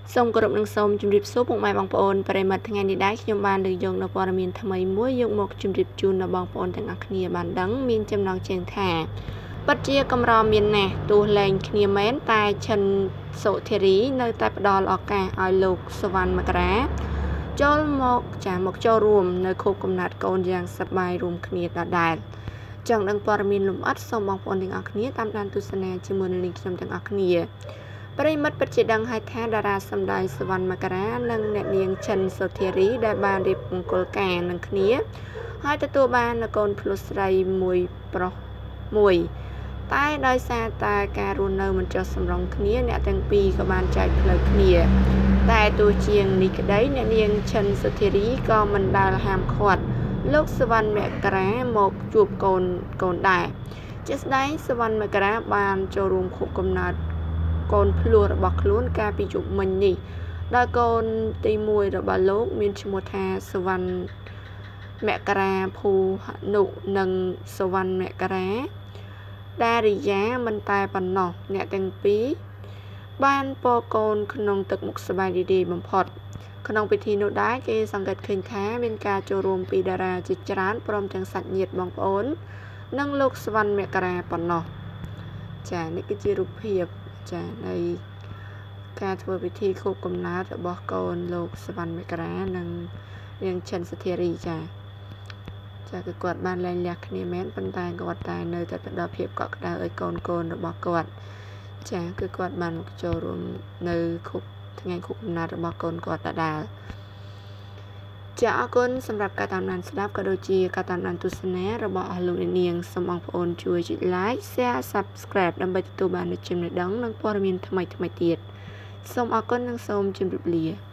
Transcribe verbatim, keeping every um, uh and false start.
សូមគោរពនឹងសូមជម្រាបសួរពុកម៉ែបងប្អូនប្រិយមិត្តថ្ងៃនេះដែរខ្ញុំបានលើកយកនៅព័ត៌មានថ្មីមួយយកមកជម្រាបជូនដល់បងប្អូនទាំងអស់គ្នាបានដឹងមានចំណងជើងថាពិតជាកម្រមានណាស់ទោះលែងគ្នាមែនតែឈិនសុធារីនៅតែផ្ដល់ឱកាសឲ្យលោកសវណ្ណមករាចូលមកចាមកចូលរួមនៅខូបកំណត់កូនយ៉ាងសប្បាយរួមគ្នាដដែលចង់ដឹងព័ត៌មានលម្អិតសូមបងប្អូនទាំងអស់គ្នាតាមដានទស្សនាជាមួយនឹងខ្ញុំទាំងអស់គ្នាប្រិមិត្តពិតជាដឹងហើយថាតារាសម្ដែងសវណ្ណមករានិងអ្នកនាងឈិនសុធារីដែលបានរៀបមង្គលការនឹងគ្នាហើយទទួលបានកូនភ្លោះស្រីមួយប្រុសមួយតែដោយសារតែការរស់នៅមិនចុះសម្រុងគ្នាអ្នកទាំងពីរក៏បានចែកផ្លូវគ្នាតែទោះជាងនេះក្តីអ្នកនាងឈិនសុធារីក៏មិនដែលហាមឃាត់លោកសវណ្ណមករាមកជួបកូនកូនដែរជាស្ដែងសវណ្ណមករាបានចូលរួមខូបកំណត់កូនភ្លោះរបស់ខ្លួនកាលពីយប់មិញនេះដោយកូនទីមួយរបស់លោកមានឈ្មោះថាសវណ្ណមករាភូហនុនិងសវណ្ណមករាដារិយាមិនតែប៉ុណ្ណោះអ្នកទាំងពីរបានពរកូនក្នុងទឹកមុខសប្បាយរីករាយបំផុតក្នុងពិធីនោះដែរគេសង្កេតឃើញថាមានការចូលរួមពីតារាជាច្រើនព្រមទាំងសាច់ញាតិបងប្អូននិងលោកសវណ្ណមករាប៉ុណ្ណោះចានេះគឺជារូបភាពចានៃការធ្វើពិធីខួបកំណើតរបស់កូនលោកសវណ្ណមករានិងនាងឈិនសុធារីចាចាគឺគាត់បានលែងលះគ្នាមែនប៉ុន្តែគាត់តែនៅតែផ្ដល់ភាពកក់ក្ដៅឲ្យកូនកូនរបស់គាត់ចាគឺគាត់បានមកចូលរួមនៅខួបថ្ងៃខួបកំណើតរបស់កូនគាត់ដដែលចាអរគុណសម្រាប់ការតាមដានស្ដាប់ក៏ដូចជាការតាមដានទស្សនារបស់អស់លោកអ្នកនាងសូមបងប្អូនជួយចុច like share subscribe ដើម្បីទទួលបាននូវចំណេះដឹងនិងព័ត៌មានថ្មីៗទៀតសូមអរគុណនិងសូមជម្រាបលា